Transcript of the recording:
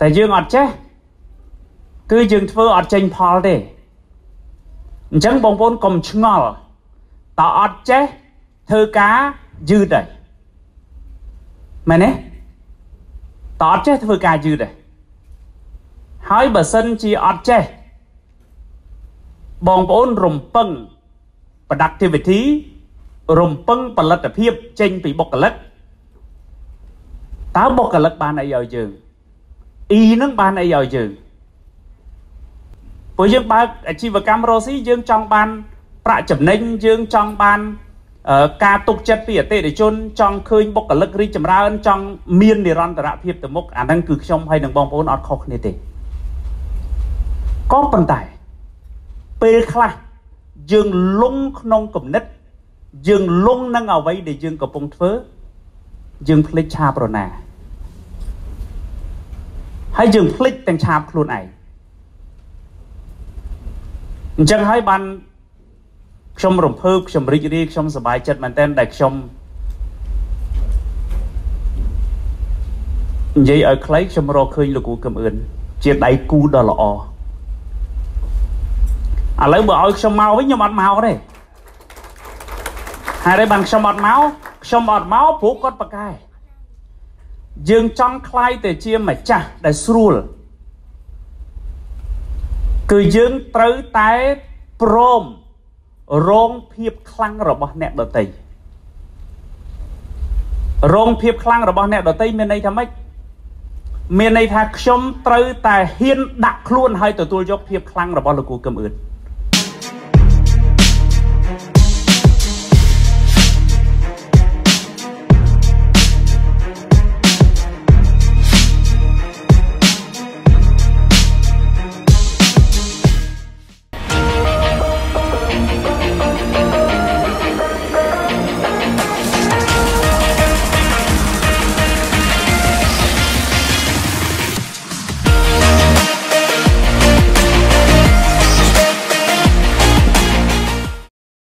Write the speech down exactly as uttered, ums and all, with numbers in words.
แต่យើងអត់ចេះគឺយើងធ្វើអត់ចេញផលទេអញ្ចឹងបងប្អូនកុំឆ្ងល់តើអត់ចេះធ្វើការយឺតដែរមែនទេតើអត់ចេះធ្វើការយឺតដែរហើយបើសិនជាអត់ចេះបងប្អូនរំពឹង productivity រំពឹងផលិតភាពចេញពីបុគ្គលិកតើបុគ្គលិកបានអីឲ្យយើងអ៊ីនឹងបានអីឲ្យយើងព្រោះយើងបើកអាជីវកម្មរស់ស៊ីយើងចង់បានប្រាក់ចំណេញយើងចង់បានការទុកចិត្តពីអតិថិជនចង់ឃើញបុគ្គលិករីកចម្រើនចង់មាននិរន្តរភាពទៅមុខអាហ្នឹងគឺខ្ញុំហើយនឹងបងប្អូនអត់ខុសគ្នាទេក៏ប៉ុន្តែពេលខ្លះយើងលងក្នុងគំនិតយើងលងនឹងអ្វីដែលយើងកំពុងធ្វើយើងភ្លេចឆាបរណាហើយយើងភ្លេចទាំងឆាបខ្លួនឯងអញ្ចឹងហើយបានខ្ញុំរំភើបខ្ញុំរីករាយខ្ញុំសប្បាយចិត្តមែនទែនដែលខ្ញុំនិយាយឲ្យខ្លីខ្ញុំរកឃើញលោកគ្រូកឹមអឿនជាដៃគូដ៏ល្អឥឡូវបើឲ្យខ្ញុំមកវិញខ្ញុំអត់មកទេហើយបានខ្ញុំអត់មកខ្ញុំអត់មកព្រោះគាត់ប្រកែយើងចង់ខ្លាយទៅជាម្ចាស់ដែលស្រួលគឺយើងត្រូវតែព្រមរងភាពខ្លាំងរបស់អ្នកដទៃរងភាពខ្លាំងរបស់អ្នកដទៃមានន័យថាម៉េចមានន័យថាខ្ញុំត្រូវតែហ៊ានដាក់ខ្លួនហើយទទួលយកភាពខ្លាំងរបស់លោកគ្រូកឹមអឿន